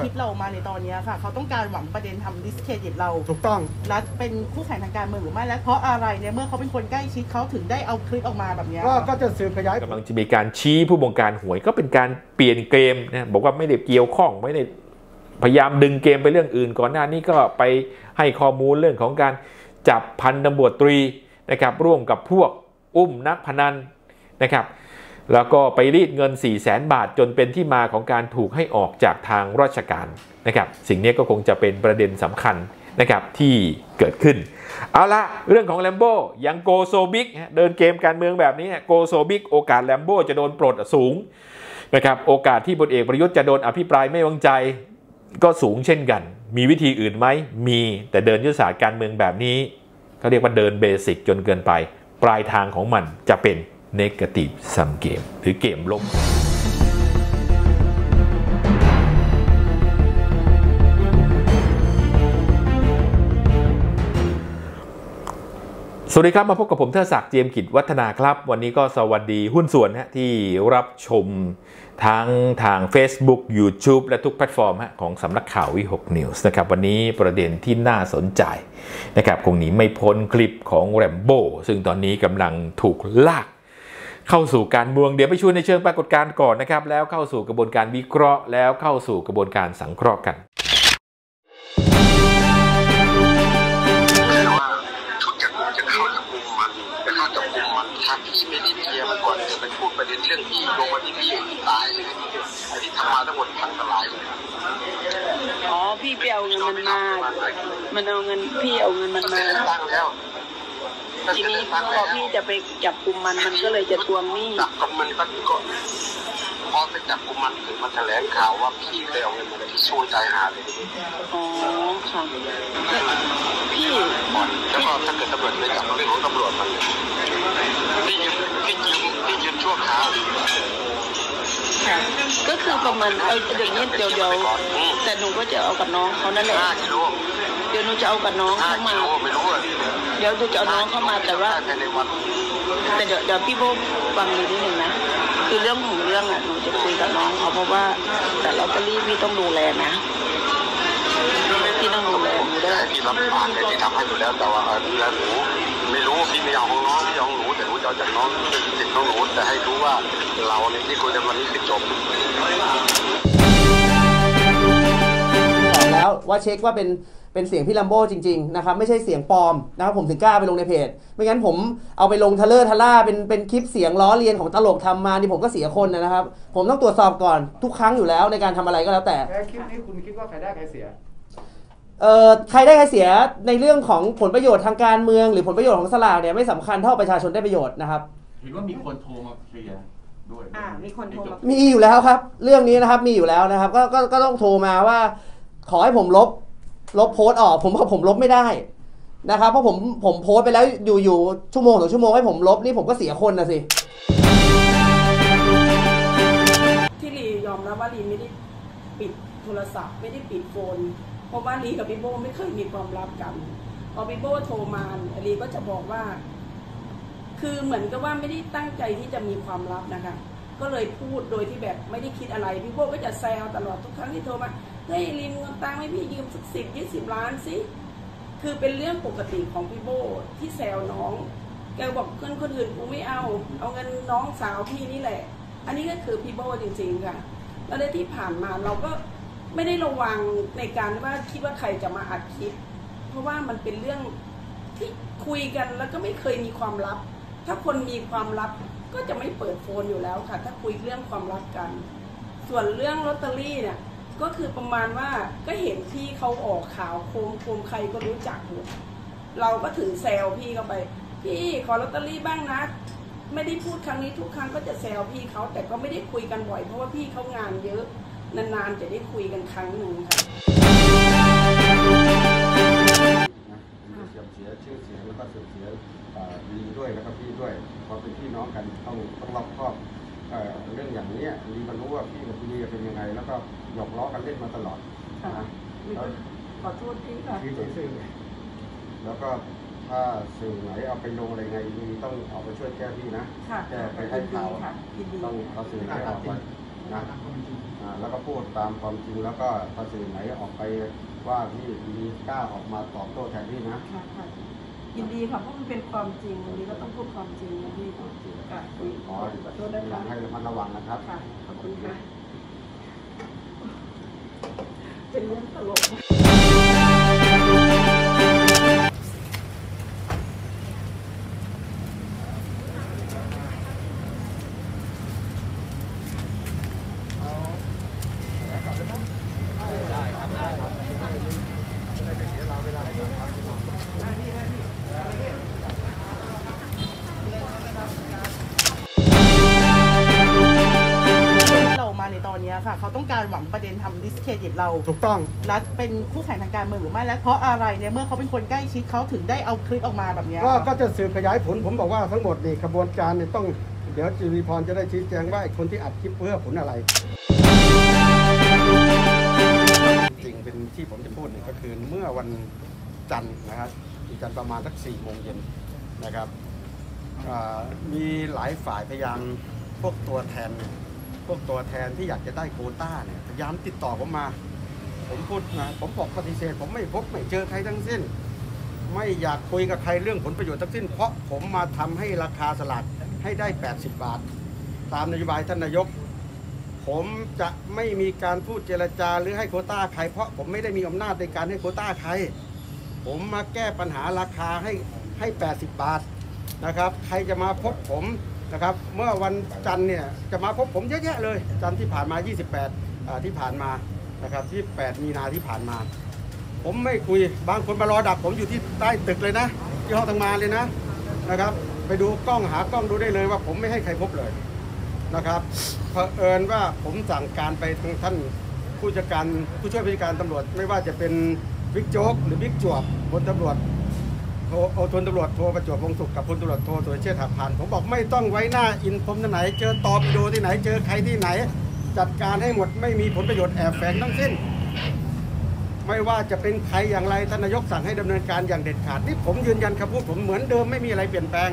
ลิปเรามาในตอนนี้ค่ะเขาต้องการหวังประเด็นทำดิสเครดิตเราถูกต้องและเป็นคู่แข่งทางการเมืองหรือไม่และเพราะอะไรเนี่ยเมื่อเขาเป็นคนใกล้ชิดเขาถึงได้เอาคลิปออกมาแบบนี้ก็จะสืบขยายกำลังจะมีการชี้ผู้บงการหวยก็เป็นการเปลี่ยนเกมนะบอกว่าไม่ได้เกี่ยวข้องไม่ได้พยายามดึงเกมไปเรื่องอื่นก่อนหน้านี้ก็ไปให้ข้อมูลเรื่องของการจับพันตำรวจตรีนะครับร่วมกับพวกอุ้มนักพนันนะครับแล้วก็ไปรีดเงิน 400,000 บาทจนเป็นที่มาของการถูกให้ออกจากทางราชการนะครับสิ่งนี้ก็คงจะเป็นประเด็นสำคัญนะครับที่เกิดขึ้นเอาละเรื่องของแลมโบ้ยังโกโซบิกเดินเกมการเมืองแบบนี้โกโซบิกโอกาสแลมโบ้จะโดนปลดสูงนะครับโอกาสที่พลเอกประยุทธ์จะโดนอภิปรายไม่ไว้วางใจก็สูงเช่นกันมีวิธีอื่นไหมมีแต่เดินยุทธศาสตร์การเมืองแบบนี้เขาเรียกว่าเดินเบสิกจนเกินไปปลายทางของมันจะเป็นNegative sum game หรือเกมลบสวัสดีครับมาพบกับผมเทิดศักดิ์เจียมกิจวัฒนาครับวันนี้ก็สวัสดีหุ้นส่วนที่รับชมทั้งทาง Facebook YouTube และทุกแพลตฟอร์มของสำนักข่าววิหกนิวส์นะครับวันนี้ประเด็นที่น่าสนใจนะครับคงหนีไม่พ้นคลิปของแรมโบ้ซึ่งตอนนี้กำลังถูกลากเข้าสู่การเมืองเดี๋ยวไปช่วยในเชิงปรากฏการณ์ก่อนนะครับแล้วเข้าสู่กระบวนการวิเคราะห์แล้วเข้าสู่กระบวนการสังเคราะห์กันถ้าพี่ไม่รีบเคลียร์มันก่อนจะไปพูดประเด็นเรื่องพี่ลงมาที่พี่ตายเลยไอ้ที่ทำมาทั้งหมดพังทลายเลยอ๋อพี่ไปเอาเงินมันมามันเอาเงินพี่เอาเงินมันมาตั้งแล้วทีนี้พอพี่จะไปจับกุมมันก็เลยจะทวงหนี้จับกุมมันก็พอไปจับกุมมันถึงมันแถลงข่าวว่าพี่ไปเอาเงินมาที่สู้ใจหาเลยอ๋อค่ะพี่แล้วก็ถ้าเกิดตำรวจไปจับเรื่องของตำรวจมันพี่ยืนชั่วคราวค่ะก็คือประมาณเดี๋ยวนี้เดี๋ยวแต่หนูก็จะเอากับน้องเขานั่นแหละเดี๋ยวหนูจะเอากับน้องเข้ามาเดี๋ยวหนูจะเอาน้องเข้ามาแต่ว่าแต่เดี๋ยวพี่โบฟังดูนิดนึงนะคือเรื่องของเรื่องหนูจะคุยกับน้องเขาเพราะว่าแต่ลอตเตอรี่พี่ต้องดูแลนะพี่ต้องดูแลหนูด้วยพี่รับปากเลยที่ทำให้อยู่แล้วแต่ว่าดูแลหนูไม่รู้พี่ไม่เอาของน้องพี่เอาของหนูแต่หนูจะเอาจากน้องติดน้องหนูแต่ให้รู้ว่าเราในที่คุยกันวันนี้คือจบบอกแล้วว่าเช็คว่าเป็นเสียงพี่ลัมโบ้จริงๆนะครับไม่ใช่เสียงปลอมนะครับผมถึงกล้าไปลงในเพจไม่งั้นผมเอาไปลงทะเลอร์ทะล่าเป็นคลิปเสียงล้อเลียนของตลกทำมานี่ผมก็เสียคนนะครับผมต้องตรวจสอบก่อนทุกครั้งอยู่แล้วในการทำอะไรก็แล้วแต่คลิปนี้คุณคิดว่าใครได้ใครเสียใครได้ใครเสียในเรื่องของผลประโยชน์ทางการเมืองหรือผลประโยชน์ของสลากเนี่ยไม่สำคัญเท่าประชาชนได้ประโยชน์นะครับเห็นว่ามีคนโทรมาเคลียร์ด้วยมีคนโทรมามีอยู่แล้วครับเรื่องนี้นะครับมีอยู่แล้วนะครับก็ต้องโทรมาว่าขอให้ผมลบโพสต์ออกผมลบไม่ได้นะครับเพราะผมโพสต์ไปแล้วอยู่ชั่วโมง2 ชั่วโมงให้ผมลบนี่ผมก็เสียคนนะสิที่ลียอมรับว่าลีไม่ได้ปิดโทรศัพท์ไม่ได้ปิดโฟนเพราะว่าลีกับพี่โบไม่เคยมีความลับกันพอพี่โบโทรมาลีก็จะบอกว่าคือเหมือนกับว่าไม่ได้ตั้งใจที่จะมีความลับนะคะก็เลยพูดโดยที่แบบไม่ได้คิดอะไรพี่โบก็จะแซวตลอดทุกครั้งที่โทรมาเฮ้ยลีมเงินตังค์ให้พี่ยืมสัก10-20 ล้านสิคือเป็นเรื่องปกติของพี่โบที่แซวน้องแกบอกเงินคนอื่นกูไม่เอาเงินน้องสาวพี่นี่แหละอันนี้ก็คือพี่โบจริงๆค่ะแล้วในที่ผ่านมาเราก็ไม่ได้ระวังในการว่าคิดว่าใครจะมาอัดคลิปเพราะว่ามันเป็นเรื่องที่คุยกันแล้วก็ไม่เคยมีความลับถ้าคนมีความลับก็จะไม่เปิดโฟนอยู่แล้วค่ะถ้าคุยเรื่องความลับกันส่วนเรื่องลอตเตอรี่เนี่ยก็คือประมาณว่าก็เห็นพี่เขาออกข่าวโคมใครก็รู้จักหมดเราก็ถือแซวพี่เข้าไปพี่ขอลอตเตอรี่บ้างนะไม่ได้พูดครั้งนี้ทุกครั้งก็จะแซวพี่เขาแต่ก็ไม่ได้คุยกันบ่อยเพราะว่าพี่เขางานเยอะนานๆจะได้คุยกันครั้งหนึ่งค่ะเสียชื่อเสียงแล้วก็เสียดีด้วยแล้วก็พี่ด้วยพอเป็นพี่น้องกันต้องรอบคอบเรื่องอย่างนี้ลีมันรู้ว่าพี่กับพี่ลีเป็นยังไงแล้วก็หยอกล้อกันเล่นมาตลอดนะขอโทษพี่ค่ะแล้วก็ถ้าสื่อไหนเอาไปลงอะไรไงลีต้องเอาไปช่วยแก้พี่นะแก้ไปให้ข่าวต้องเอาสื่อให้ออกไปนะแล้วก็พูดตามความจริงแล้วก็ถ้าสื่อไหนออกไปว่าพี่ลีกล้าออกมาตอบโต้แทนพี่นะค่ะยินดีค่ะเพราะมันเป็นความจริงวันนี้ก็ต้องพูดความจริงนะพี่ค่ะขออยากให้ระมัดระวังนะครับค่ะขอบคุณค่ะเป็นเรื่องตลกเรามาในตอนนี้ค่ะเขาต้องการหวังประเด็นทำดิสเครดิตเราถูกต้องและเป็นคู่แข่งทางการเมืองหรือไม่และเพราะอะไรเนี่ยเมื่อเขาเป็นคนใกล้ชิดเขาถึงได้เอาคลิปออกมาแบบนี้ก็จะสืบขยายผลผมบอกว่าทั้งหมดนี่กระบวนการเนี่ยต้องเดี๋ยวจุลีพรจะได้ชี้แจงว่าไอ้คนที่อัดคลิปเพื่อผลอะไร จริงเป็นที่ผมจะพูดเนี่ยก็คือเมื่อวันจันทร์นะครับจันทร์ประมาณสัก4 โมงเย็นนะครับมีหลายฝ่ายพยายามพวกตัวแทนที่อยากจะได้โควต้าเนี่ยพยายามติดต่อผมมาผมพูดนะผมบอกปฏิเสธผมไม่พบไม่เจอใครทั้งสิ้นไม่อยากคุยกับใครเรื่องผลประโยชน์ทั้งสิ้นเพราะผมมาทำให้ราคาสลากให้ได้80 บาทตามนโยบายท่านนายกผมจะไม่มีการพูดเจรจาหรือให้โควต้าใครเพราะผมไม่ได้มีอำนาจในการให้โควต้าใครผมมาแก้ปัญหาราคาให้80 บาทนะครับใครจะมาพบผมนะครับเมื่อวันจันทร์เนี่ยจะมาพบผมเยอะแยะเลยจันทร์ที่ผ่านมา28ที่ผ่านมานะครับที่8 มีนาที่ผ่านมาผมไม่คุยบางคนมารอดักผมอยู่ที่ใต้ตึกเลยนะที่ห้องทำงานเลยนะครับไปดูกล้องหากล้องดูได้เลยว่าผมไม่ให้ใครพบเลยนะครับเผอิญว่าผมสั่งการไปทางท่านผู้ช่วยผู้การตำรวจไม่ว่าจะเป็นบิ๊กโจ๊กหรือบิ๊กจวบพลตำรวจพลตำรวจโทประจวบวงศ์สุขกับพลตำรวจโทสุรเชษฐ์หักพานผมบอกไม่ต้องไว้หน้าอินผมที่ไหนเจอตอร์ปิโดที่ไหนเจอใครที่ไหนจัดการให้หมดไม่มีผลประโยชน์แอบแฝงทั้งสิ้นไม่ว่าจะเป็นใครอย่างไรท่านนายกสั่งให้ดำเนินการอย่างเด็ดขาดนี่ผมยืนยันคำพูดผมเหมือนเดิมไม่มีอะไรเปลี่ยนแปลง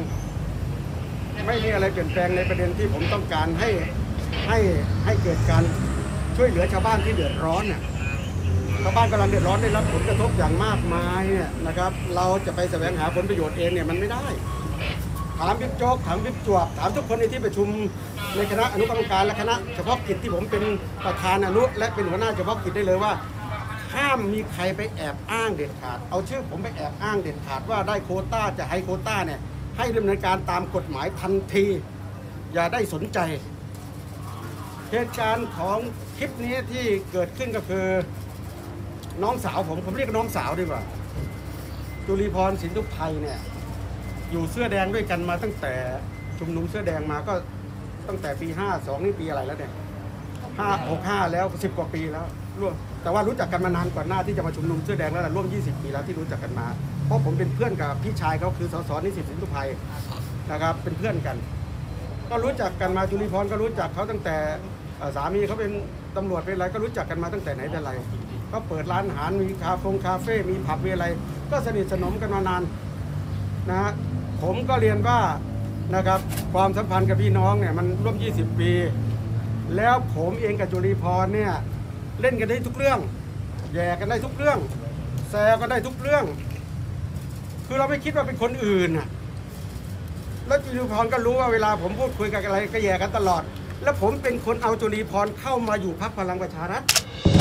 ในประเด็นที่ผมต้องการให้เกิดการช่วยเหลือชาวบ้านที่เดือดร้อนเนี่ยชาวบ้านกำลังเดือดร้อนได้รับผลกระทบอย่างมากมายเนี่ยนะครับเราจะไปแสวงหาผลประโยชน์เองเนี่ยมันไม่ได้ถามบิ๊กโจ๊กถามบิ๊กจวบถามทุกคนในที่ประชุมในคณะอนุกรรมการและคณะเฉพาะกิจที่ผมเป็นประธานอนุและเป็นหัวหน้าเฉพาะกิจได้เลยว่าห้ามมีใครไปแอบอ้างเด็ดขาดเอาชื่อผมไปแอบอ้างเด็ดขาดว่าได้โควต้าจะให้โควต้าเนี่ยให้ดำเนินการตามกฎหมายทันทีอย่าได้สนใจเหตุการณ์ของคลิปนี้ที่เกิดขึ้นก็คือน้องสาวผมเรียกน้องสาวดีกว่าจุลีพรสินทุพไทยเนี่ยอยู่เสื้อแดงด้วยกันมาตั้งแต่ชุมนุมเสื้อแดงมาก็ตั้งแต่ปี52นี่ปีอะไรแล้วเนี่ย65แล้ว10 กว่าปีแล้วร่วมแต่ว่ารู้จักกันมานานก่อนหน้าที่จะมาชุมนุมเสื้อแดงแล้วร่วม20 ปีแล้วที่รู้จักกันมาเพราะผมเป็นเพื่อนกับพี่ชายเขาคือสสนิสิตสินทุพไทยนะครับเป็นเพื่อนกันก็รู้จักกันมาจุลีพรก็รู้จักเขาตั้งแต่สามีเขาเป็นตำรวจเป็นอะไรก็รู้จักกันมาตั้งแต่ไหนแต่ไรก็เปิดร้านอาหารมีคาเฟ่มีผับมีอะไรก็สนิทสนมกันมานานนะผมก็เรียนว่านะครับความสัมพันธ์กับพี่น้องเนี่ยมันร่วม20 ปีแล้วผมเองกับจุลีพรเนี่ยเล่นกันได้ทุกเรื่องแย่กันได้ทุกเรื่องแซวกันได้ทุกเรื่องคือเราไม่คิดว่าเป็นคนอื่นน่ะแล้วจุลีพรก็รู้ว่าเวลาผมพูดคุยกันอะไรก็แย่กันตลอดแล้วผมเป็นคนเอาจุลีพรเข้ามาอยู่พรรคพลังประชารัฐ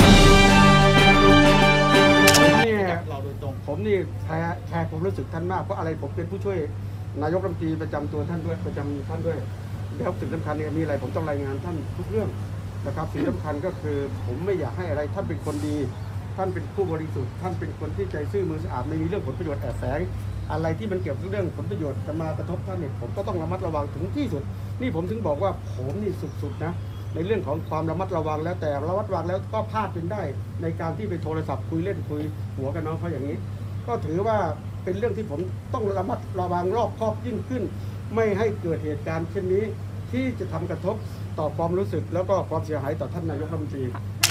ผมนี่แชร์ผมรู้สึกท่านมากเพราะอะไรผมเป็นผู้ช่วยนายกรัฐมนตรีประจำตัวท่านด้วยประจำท่านด้วยแล้วสิ่งสำคัญเนี่ยมีอะไรผมต้องรายงานท่านทุกเรื่องนะครับสิ่งสำคัญก็คือผมไม่อยากให้อะไรท่านเป็นคนดีท่านเป็นผู้บริสุทธิ์ท่านเป็นคนที่ใจซื่อมือสะอาดไม่มีเรื่องผลประโยชน์แอบแฝงอะไรที่มันเกี่ยวกับเรื่องผลประโยชน์จะมากระทบท่านเนี่ยผมก็ต้องระมัดระวังถึงที่สุดนี่ผมถึงบอกว่าผมนี่สุดๆนะในเรื่องของความระมัดระวังแล้วแต่ระมัดระวังแล้วก็พลาดเป็นได้ในการที่ไปโทรศัพท์คุยเล่นคุยหัวกับน้องเขาอย่างนี้ก็ถือว่าเป็นเรื่องที่ผมต้องระมัดระวังรอบคอบยิ่งขึ้นไม่ให้เกิดเหตุการณ์เช่นนี้ที่จะทำกระทบต่อความรู้สึกแล้วก็ความเสียหายต่อท่านนายกรัฐมนตรี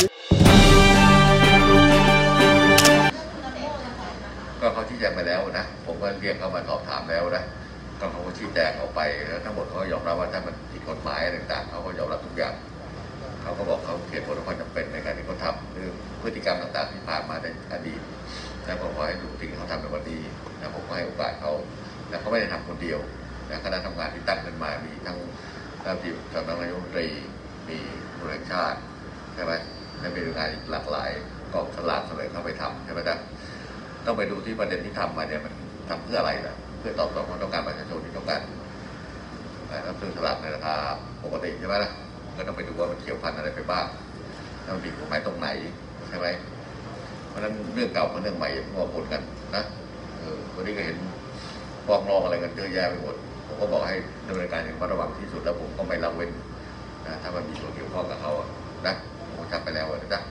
ก็เขาชี้แจงไปแล้วนะผมก็เรียกเขามาสอบถามแล้วนะก็เขาก็ชี้แจงออกไปแล้วทั้งหมดเขายอมรับว่าถ้ามันผิดกฎหมายต่างๆเขาก็ยอมรับทุกอย่างคเขาก็บอกเขาเหตุผลและความจำเป็นในการที่เขาทำหรือพฤติกรรมต่างๆที่ผ่านมาในอดีตแล้วผมขอให้ดูสิ่งที่เขาทำในวันนี้นะผมก็ให้โอกาสเขาแล้วเขาไม่ได้ทำคนเดียวนะคณะทำงานที่ตั้งขึ้นมามีทั้งสำนักนายกรัฐมนตรีมีผู้แห่งชาติใช่ไหมและมีงานหลากหลายกองสลากเสนอเข้าไปทำใช่ไหมจ๊ะต้องไปดูที่ประเด็นที่ทำมาเนี่ยมันทำเพื่ออะไรนะเพื่อตอบสนองความต้องการประชาชนที่ต้องการรับซื้อสลากในราคาปกติใช่ไหมล่ะก็ต้องไปดูว่ามันเกี่ยวพันอะไรไปบ้างแล้วมันผิดกฎหมายตรงไหนใช่ไหมเพราะฉะนั้นเรื่องเก่ากับเรื่องใหม่มาปนกันนะวันนี้ก็เห็นฟ้องร้องอะไรกันเยอะแยะไปหมดผมก็บอกให้ดำเนินการอย่างระวังที่สุดแล้วผมก็ไม่ละเว้นนะถ้ามันมีส่วนเกี่ยวข้องกับเขานะผมจับไปแล้วนะจ๊ะ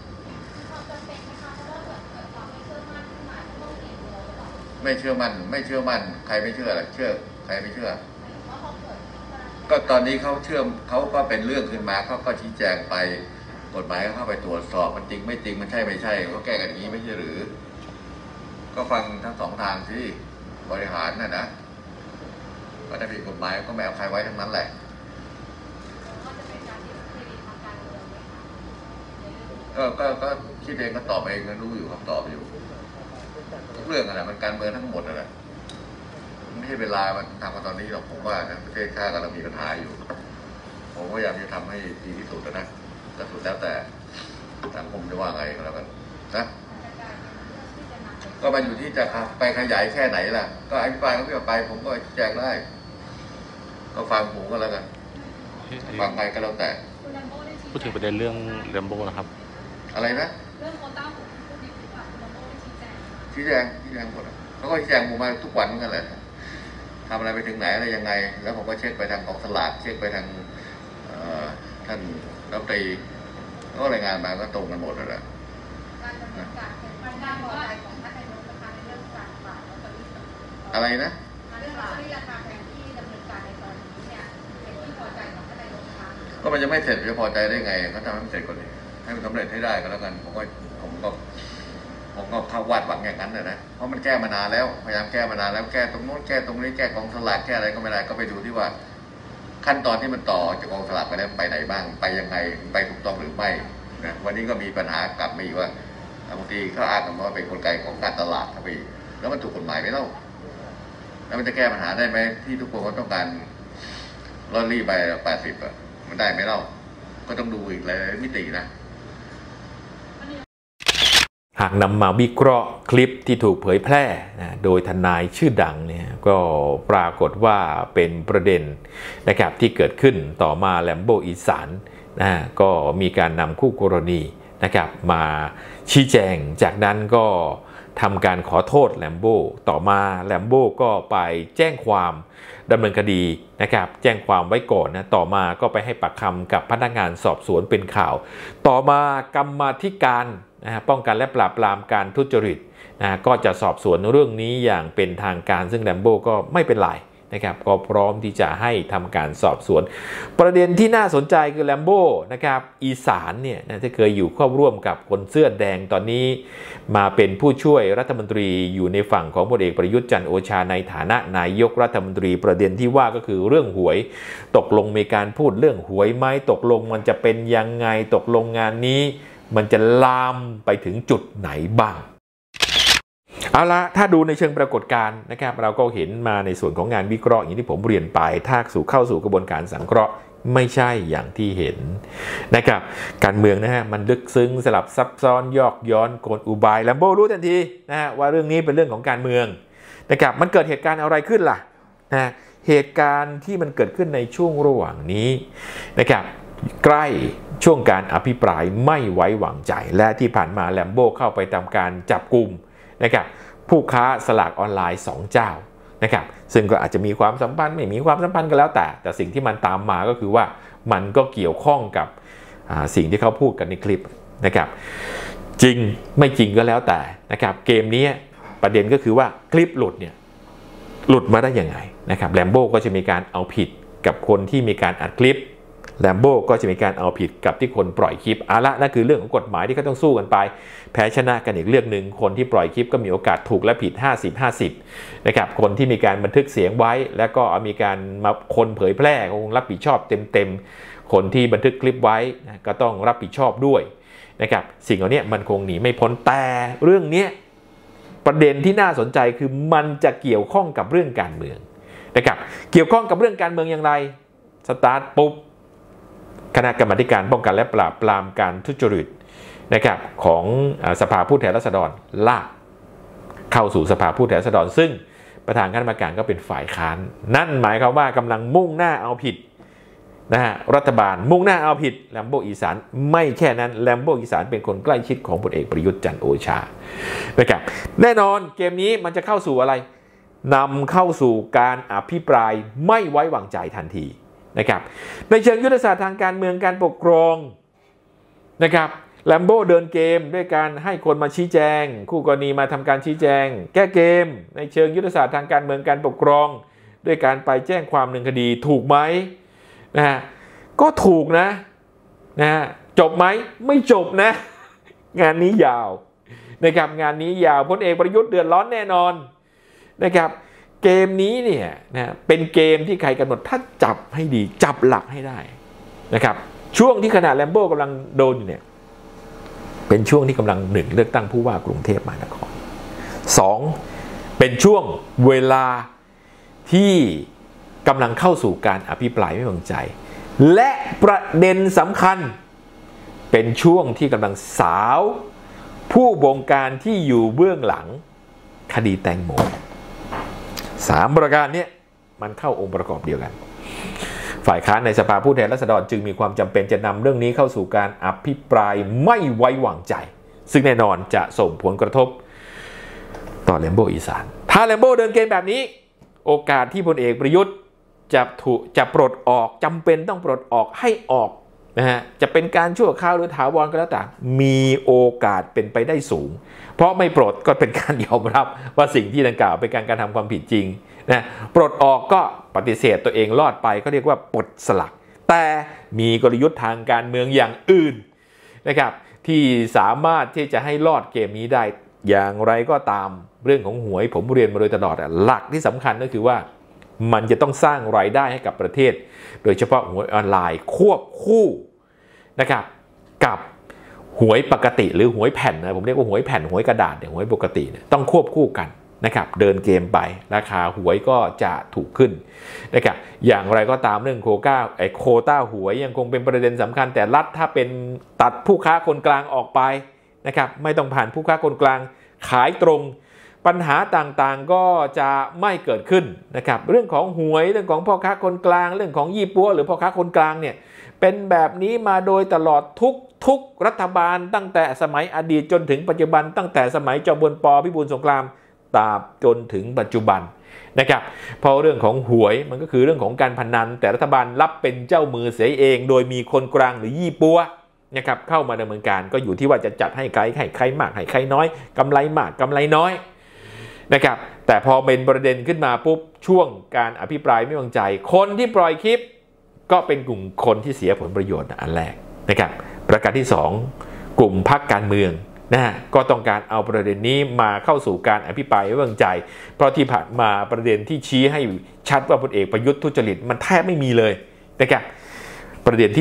ไม่เชื่อมั่นใครไม่เชื่อล่ะเชื่อใครไม่เชื่อก็ตอนนี้เขาเชื่อเขาก็เป็นเรื่องขึ้นมาเขาก็ชี้แจงไปกฎหมายเข้าไปตรวจสอบมันจริงไม่จริงมันใช่ไม่ใช่เขาแก้กันอย่างนี้ไม่ใช่หรือก็ฟังทั้งสองทางที่บริหารนะก็ถ้าผิดกฎหมายก็ไม่เอาใครไว้ทั้งนั้นแหละก็คิดเองก็ตอบเองก็รู้อยู่คำตอบอยู่ทุกเรื่องอะไรมันการเมืองทั้งหมดอะไรไม่ใช่เวลามันทำกันตอนนี้หรอกผมว่านะประเทศชาติกำลังมีปัญหาอยู่ผมพยายามจะทำให้ดีที่สุดนะแต่สุดแล้วแต่สังคมจะว่าไงก็แล้วกันนะก็มาอยู่ที่จะไปขยายแค่ไหนล่ะก็อภิปรายก็ไม่ไปผมก็แจกได้ก็ฟังผมก็แล้วกันฟังไปก็แล้วแต่พูดถึงประเด็นเรื่องแรมโบ้นะครับอะไรนะเรื่องโควต้าผมพูดดีกว่าคุณแรมโบ้ได้ชี้แจงหมดเขาก็ชี้แจงผมมาทุกวันเหมือนกันแหละทำอะไรไปถึงไหนอะไรยังไงแล้วผมก็เช็คไปทางกองสลากเช็คไปทางท่านรัฐมนตรีก็รายงานมาก็ตรงกันหมดแล้วการดำเนินการเป็นการพอใจของท่านนายกนะคะในเรื่องการฝากลอตเตอรี่อะไรนะเรื่องลอตเตอรี่ราคาแพงที่ดำเนินการในตอนนี้เนี่ยเป็นที่พอใจของท่านนายกคะก็มันจะไม่เสร็จจะพอใจได้ไงเขาทำให้มันเสร็จก่อนเลยให้มันสำเร็จให้ได้ก็แล้วกันผมก็เข้าวาดหวังอย่างนั้นนะเพราะมันแก้มานานแล้วพยายามแก้มานานแล้วแก้ตรงโน้นแก้ตรงนี้แก้กองสลากแก้อะไรก็ไม่ได้ก็ไปดูที่ว่าขั้นตอนที่มันต่อจากกองสลากไปแล้วไปไหนบ้างไปยังไงไปถูกต้องหรือไม่นะวันนี้ก็มีปัญหากลับมาอีกว่าบางทีเขาอ้างกันว่าเป็นกลไกของการตลาดเข้าไปแล้วมันถูกกฎหมายไหมเล่าแล้วมันจะแก้ปัญหาได้ไหมที่ทุกคนก็ต้องการลอตเตอรี่ใบ80มันได้ไหมเล่าก็ต้องดูอีกหลายมิตินะหากนำมาวิเคราะห์คลิปที่ถูกเผยแพร่โดยทนายชื่อดังเนี่ยก็ปรากฏว่าเป็นประเด็นนะครับที่เกิดขึ้นต่อมาแลมโบอีสานก็มีการนำคู่กรณีนะครับมาชี้แจงจากนั้นก็ทำการขอโทษแลมโบต่อมาแลมโบก็ไปแจ้งความดำเนินคดีนะครับแจ้งความไว้ก่อนนะต่อมาก็ไปให้ปากคำกับพนักงานสอบสวนเป็นข่าวต่อมากรรมาธิการป้องกันและปราบปรามการทุจริตก็จะสอบสวนเรื่องนี้อย่างเป็นทางการซึ่งแลมโบก็ไม่เป็นไรนะครับก็พร้อมที่จะให้ทำการสอบสวนประเด็นที่น่าสนใจคือแลมโบนะครับอีสานเนี่ยที่เคยอยู่ควบร่วมกับคนเสื้อแดงตอนนี้มาเป็นผู้ช่วยรัฐมนตรีอยู่ในฝั่งของพลเอกประยุทธ์จันทร์โอชาในฐานะนายกรัฐมนตรีประเด็นที่ว่าก็คือเรื่องหวยตกลงมีการพูดเรื่องหวยไหมตกลงมันจะเป็นยังไงตกลงงานนี้มันจะลามไปถึงจุดไหนบ้างเอาละถ้าดูในเชิงปรากฏการณ์นะครับเราก็เห็นมาในส่วนของงานวิเคราะห์อย่างที่ผมเรียนไปถ้าเข้าสู่กระบวนการสังเคราะห์ไม่ใช่อย่างที่เห็นนะครับการเมืองนะฮะมันลึกซึ้งสลับซับซ้อนยอกย้อนกลอุบายแลมโบรู้ทันทีนะฮะว่าเรื่องนี้เป็นเรื่องของการเมืองนะครับมันเกิดเหตุการณ์อะไรขึ้นล่ะนะเหตุการณ์ที่มันเกิดขึ้นในช่วงระหว่างนี้นะครับใกล้ช่วงการอภิปรายไม่ไว้วางใจและที่ผ่านมาแลมโบเข้าไปทำการจับกุมนะครับผู้ค้าสลากออนไลน์2เจ้านะครับซึ่งก็อาจจะมีความสัมพันธ์ไม่มีความสัมพันธ์ก็แล้วแต่สิ่งที่มันตามมาก็คือว่ามันก็เกี่ยวข้องกับสิ่งที่เขาพูดกันในคลิปนะครับจริงไม่จริงก็แล้วแต่นะครับเกมนี้ประเด็นก็คือว่าคลิปหลุดมาได้ยังไงนะครับแลมโบก็จะมีการเอาผิดกับคนที่มีการอัดคลิปแลมโบก็จะมีการเอาผิดกับที่คนปล่อยคลิปนั่นคือเรื่องของกฎหมายที่เขาต้องสู้กันไปแพ้ชนะกันอีกเรื่องหนึ่งคนที่ปล่อยคลิปก็มีโอกาสถูกและผิด 50-50 นะครับคนที่มีการบันทึกเสียงไว้แล้วก็มีการมาคนเผยแพร่คงรับผิดชอบเต็มคนที่บันทึกคลิปไว้นะก็ต้องรับผิดชอบด้วยนะครับสิ่งเหล่านี้มันคงหนีไม่พ้นแต่เรื่องนี้ประเด็นที่น่าสนใจคือมันจะเกี่ยวข้องกับเรื่องการเมืองนะครับเกี่ยวข้องกับเรื่องการเมืองอย่างไรสตาร์ทปุ๊บคณะกรรมาการป้องกันและปราบปรามการทุจริตนะครับของสภาผู้แทนราษฎรลากเข้าสู่สภาผู้แทนราษฎรซึ่งประธานคณะกรรมการก็เป็นฝ่ายค้านนั่นหมายความว่ากำลังมุ่งหน้าเอาผิดนะฮะรัฐบาลมุ่งหน้าเอาผิดแลมโบอีสานไม่แค่นั้นแลมโบอีสานเป็นคนใกล้ชิดของพลเอกประยุทธ์จันทร์โอชานะครับแน่นอนเกมนี้มันจะเข้าสู่อะไรนำเข้าสู่การอภิปรายไม่ไว้วางใจทันทีนะครับในเชิงยุทธศาสตร์ทางการเมืองการปกครองนะครับแลมโบเดินเกมด้วยการให้คนมาชี้แจงคู่กรณีมาทำการชี้แจงแก้เกมในเชิงยุทธศาสตร์ทางการเมืองการปกครองด้วยการไปแจ้งความดำเนินคดีถูกไหมนะฮะก็ถูกนะฮะจบไหมไม่จบนะงานนี้ยาวนะครับงานนี้ยาวพลเอกประยุทธ์เดือดร้อนแน่นอนนะครับเกมนี้เนี่ยนะเป็นเกมที่ใครกำหนดถ้าจับให้ดีจับหลักให้ได้นะครับช่วงที่ขณะแลมโบ้กำลังโดนอยู่เนี่ยเป็นช่วงที่กำลัง1เลือกตั้งผู้ว่ากรุงเทพมหานคร2เป็นช่วงเวลาที่กำลังเข้าสู่การอภิปรายไม่ไว้วางใจและประเด็นสำคัญเป็นช่วงที่กำลังสาวผู้บงการที่อยู่เบื้องหลังคดีแตงโม3ประการนี้มันเข้าองค์ประกอบเดียวกันฝ่ายค้านในสภาผู้แทนราษฎรจึงมีความจำเป็นจะนำเรื่องนี้เข้าสู่การอภิปรายไม่ไว้วางใจซึ่งแน่นอนจะส่งผลกระทบต่อแลมโบอีสานถ้าแลมโบเดินเกมแบบนี้โอกาสที่พลเอกประยุทธ์จะปลดออกจำเป็นต้องปลดออกให้ออกนะฮะจะเป็นการชั่วคราวหรือถาวรก็แล้วแต่มีโอกาสเป็นไปได้สูงเพราะไม่ปลดก็เป็นการยอมรับว่าสิ่งที่ดังกล่าวเป็นการกระทำความผิดจริงนะปลดออกก็ปฏิเสธตัวเองรอดไปก็เรียกว่าปลดสลักแต่มีกลยุทธ์ทางการเมืองอย่างอื่นนะครับที่สามารถที่จะให้รอดเกมนี้ได้อย่างไรก็ตามเรื่องของหวยผมเรียนมาโดยตลอดหลักที่สำคัญก็คือว่ามันจะต้องสร้างรายได้ให้กับประเทศโดยเฉพาะหวยออนไลน์ควบคู่นะครับกับหวยปกติหรือหวยแผ่นนะผมเรียกว่าหวยแผ่นหวยกระดาษเนี่ยหวยปกติเนี่ยต้องควบคู่กันนะครับเดินเกมไปราคาหวยก็จะถูกขึ้นนะครับอย่างไรก็ตามเรื่องโควต้าหวยยังคงเป็นประเด็นสำคัญแต่รัฐถ้าเป็นตัดผู้ค้าคนกลางออกไปนะครับไม่ต้องผ่านผู้ค้าคนกลางขายตรงปัญหาต่างๆก็จะไม่เกิดขึ้นนะครับเรื่องของหวยเรื่องของพ่อค้าคนกลางเรื่องของยี่ปัวหรือพ่อค้าคนกลางเนี่ยเป็นแบบนี้มาโดยตลอดทุกรัฐบาลตั้งแต่สมัยอดีตจนถึงปัจจุบันตั้งแต่สมัยจอมพลป.พิบูลสงครามตราบจนถึงปัจจุบันนะครับเพราะเรื่องของหวยมันก็คือเรื่องของการพนันแต่รัฐบาลรับเป็นเจ้ามือเสียเองโดยมีคนกลางหรือยี่ปัวนะครับเข้ามาดำเนินการก็อยู่ที่ว่าจะจัดให้ใครมากให้ใครน้อยกำไรมากกำไรน้อยนะครับแต่พอเป็นประเด็นขึ้นมาปุ๊บช่วงการอภิปรายไม่ไว้วางใจคนที่ปล่อยคลิปก็เป็นกลุ่มคนที่เสียผลประโยชน์อันแรกนะครับประการที่2กลุ่มพรรคการเมืองนะก็ต้องการเอาประเด็นนี้มาเข้าสู่การอภิปรายไม่ไว้วางใจเพราะที่ผ่านมาประเด็นที่ชี้ให้ชัดว่าพลเอกประยุทธ์ทุจริตมันแทบไม่มีเลยนะครับประเด็นที่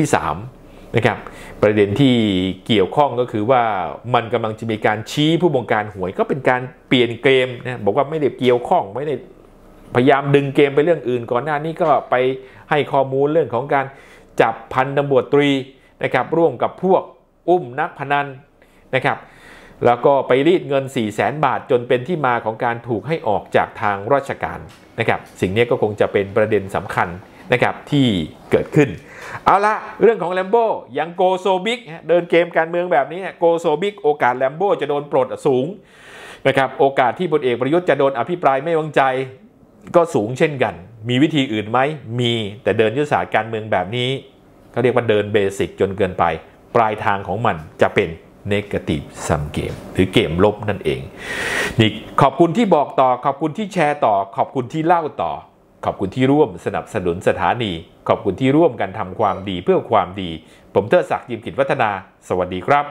3นะครับประเด็นที่เกี่ยวข้องก็คือว่ามันกำลังจะมีการชี้ผู้บงการหวยก็เป็นการเปลี่ยนเกมนะบอกว่าไม่ได้เกี่ยวข้องไม่ได้พยายามดึงเกมไปเรื่องอื่นก่อนหน้านี้ก็ไปให้ข้อมูลเรื่องของการจับพันตำรวจตรีนะครับร่วมกับพวกอุ้มนักพนันนะครับแล้วก็ไปรีดเงิน 400,000 บาทจนเป็นที่มาของการถูกให้ออกจากทางราชการนะครับสิ่งนี้ก็คงจะเป็นประเด็นสำคัญนะครับที่เกิดขึ้นเอาละเรื่องของแลมโบ้ยังโกโซบิกเดินเกมการเมืองแบบนี้โกโซบิกโอกาสแลมโบ้จะโดนปลดสูงนะครับโอกาสที่พลเอกประยุทธ์จะโดนอภิปรายไม่ไว้วางใจก็สูงเช่นกันมีวิธีอื่นไหมมีแต่เดินยุทธศาสตร์การเมืองแบบนี้เขาเรียกว่าเดินเบสิกจนเกินไปปลายทางของมันจะเป็นnegative sum game หรือเกมลบนั่นเองนี่ขอบคุณที่บอกต่อขอบคุณที่แชร์ต่อขอบคุณที่เล่าต่อขอบคุณที่ร่วมสนับสนุนสถานีขอบคุณที่ร่วมกันทำความดีเพื่อความดีผมเทิดศักดิ์ ยิมกิจวัฒนาสวัสดีครับ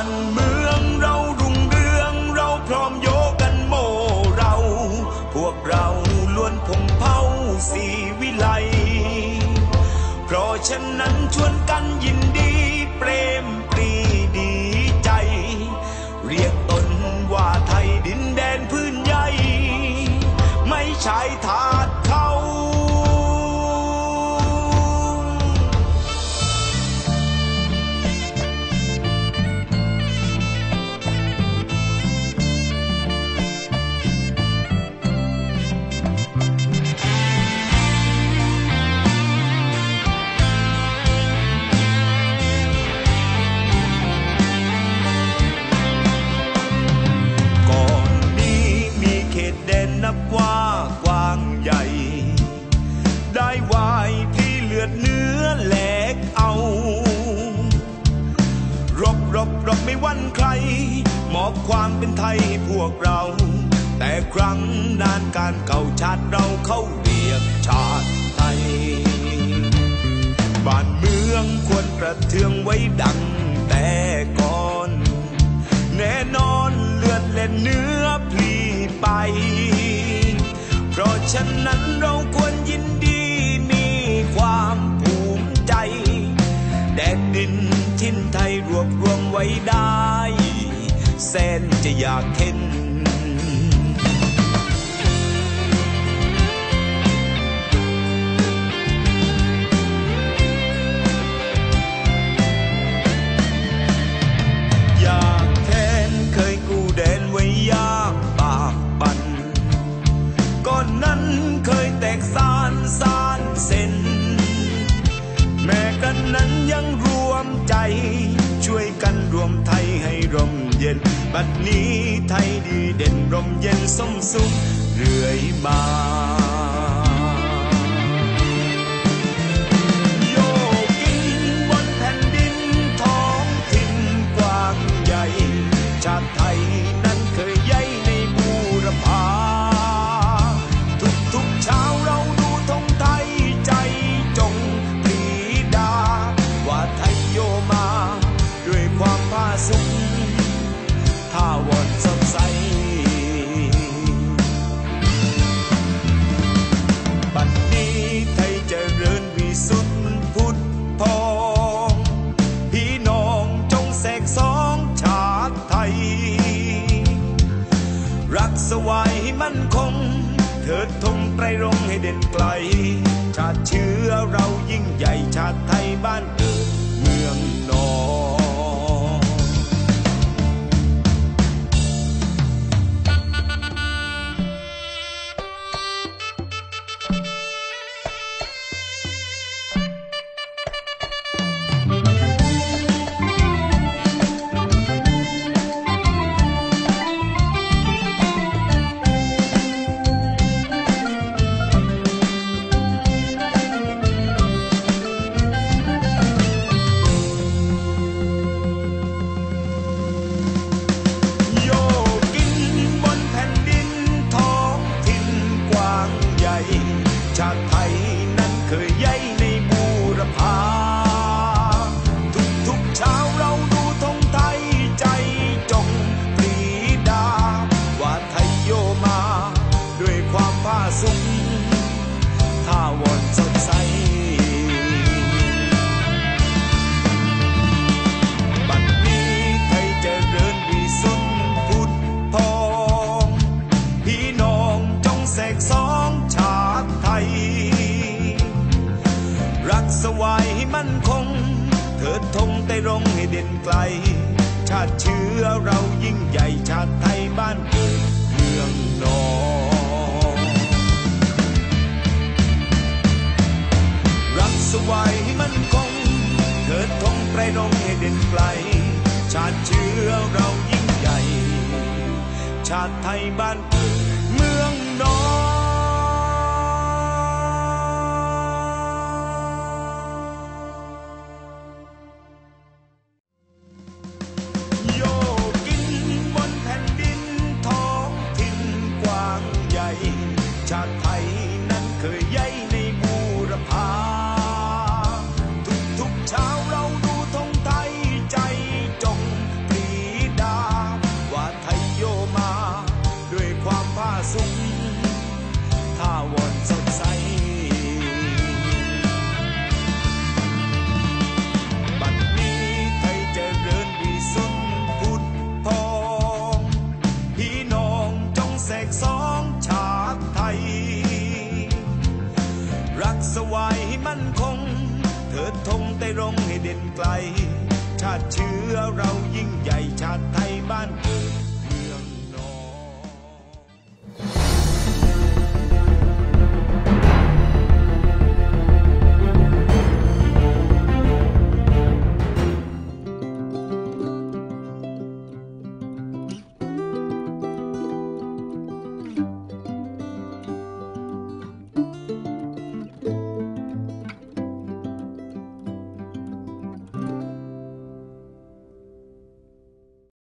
านเมืองเรารุ่งเรืองเราพร้อมโยกันโมเราพวกเราล้วนพงเผาสีวิไลเพราะฉะนั้นชวนกันยินดีเปรมปรีดีใจเรียกตนว่าไทยดินแดนพื้นใหญ่ไม่ใช่ทาสเขานับว่ากว้างใหญ่ได้วายที่เลือดเนื้อแหลกเอารบไม่หวั่นใครมอบความเป็นไทยพวกเราแต่ครั้งนานการเก่าชาติเราเข้าเรียกชาติไทยบ้านเมืองควรประเทืองไว้ดังแต่ก่อนแน่นอนเลือดเล่นเนื้อพลีไปเพราะฉะนั้นเราควรยินดีมีความภูมิใจแดนดินถิ่นไทยรวบรวมไว้ได้แสนจะอยากเห็นอยากแค้นเคยกู้แดนไว้ยากปากบั่นก่อนนั้นเคยแตกสานเส้นแม้กันนั้นยังรวมใจช่วยกันรวมไทยให้ร่มเย็นบัดนี้ไทยดีเด่นร่มเย็นสมสุขเรื่อยมาโยกกินบนแผ่นดินท้องถิ่นกว้างใหญ่ชาติไทยนั้นเคยใหญ่ในบูรพาทุกเช้าเราดูธงไทยใจจงปรีดาว่าไทยโยมาด้วยความผาสุกท่าวอนสดใสบัดนี้ไทยเจริญวิสุทธิ์พุทธพองพี่น้องจงแสกสองชาติไทยรักสวายให้มั่นคงเถิดธงไตรรงค์ให้เด่นไกลชาติเชื้อเรายิ่งใหญ่ชาติไทยบ้านเกิดเมืองนอนชาติไทยนั้นเคยใหญ่ในบูรพาทุกเช้าเราดูธงไทยใจจงปรีดาว่าไทยโยมาด้วยความผาสุกท่าวอนสดใสบัดนี้ไทยเจริญวิสุทธิ์พุทธพองพี่น้องจงแสกสองชาติไทยรักสวายให้มั่นคงเถิดธงไตรรงค์ให้เด่นไกลชาติเชื้อเรายิ่งใหญ่ชาติไทยบ้านเกิดเมืองนอนรักสวายให้มั่นคงเถิดธงไตรรงค์ให้เด่นไกลชาติเชื้อเรายิ่งใหญ่ชาติไทยบ้านเกิดเมืองนอนชาติไทยนั้นเคยใหญ่ในบูรพาทุกเช้าเราดูธงไทยใจจงปรีไกลชาติเชื้อเรายิ่งใหญ่